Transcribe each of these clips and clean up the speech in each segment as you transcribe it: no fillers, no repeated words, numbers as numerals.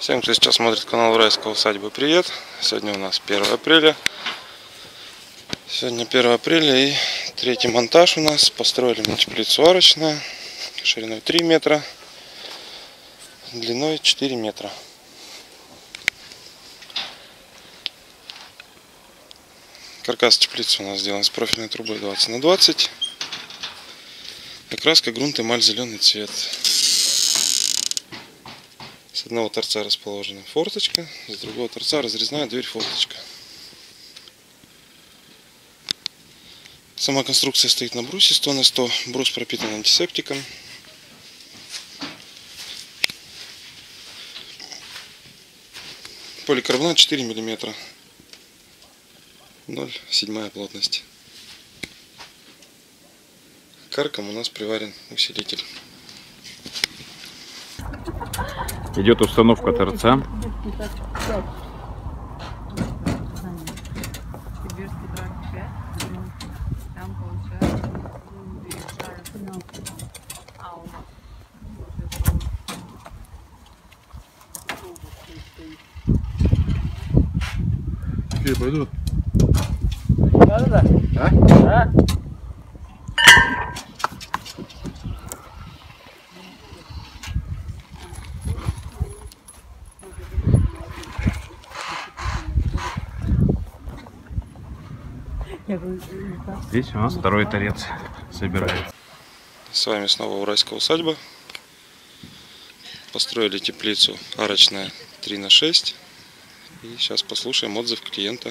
Всем, кто сейчас смотрит канал Уральская усадьба, привет! Сегодня у нас 1 апреля. Сегодня 1 апреля и третий монтаж у нас. Построили мы теплицу арочную, шириной 3 метра, длиной 4 метра. Каркас теплицы у нас сделан с профильной трубой 20 на 20. Окраска грунт эмаль зеленый цвет. С одного торца расположена форточка, с другого торца разрезная дверь-форточка. Сама конструкция стоит на брусе 100 на 100. Брус пропитан антисептиком. Поликарбонат 4 мм. 0,7 плотность. К аркам у нас приварен усилитель. Идет установка торца. Какие пойдут? Да? Да. Здесь у нас второй торец собирается. С вами снова Уральская усадьба. Построили теплицу арочная 3 на 6. И сейчас послушаем отзыв клиента.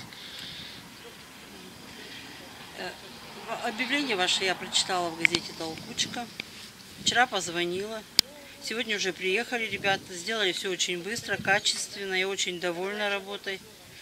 Объявление ваше я прочитала в газете «Толкучка». Вчера позвонила. Сегодня уже приехали ребята. Сделали все очень быстро, качественно. Я очень довольна работой.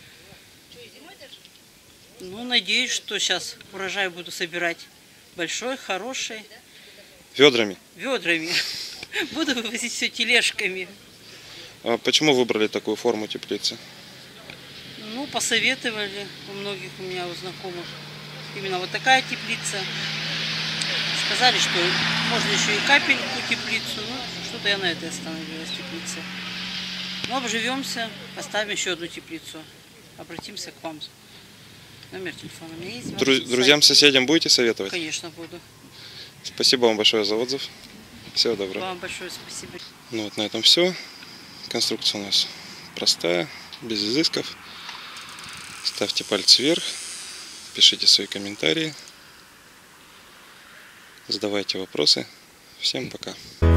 Ну, надеюсь, что сейчас урожай буду собирать большой, хороший. Ведрами. Ведрами. Буду вывозить все тележками. А почему выбрали такую форму теплицы? Ну, посоветовали у многих у меня, у знакомых. Именно вот такая теплица. Сказали, что можно еще и капельку теплицу. Ну, что-то я на этой остановилась, теплице. Ну, обживемся, поставим еще одну теплицу. Обратимся к вам. Номер телефона у меня есть. Друзьям, соседям будете советовать? Конечно, буду. Спасибо вам большое за отзыв. Всего доброго. Вам большое спасибо. Ну вот на этом все. Конструкция у нас простая, без изысков. Ставьте пальцы вверх, пишите свои комментарии, задавайте вопросы. Всем пока.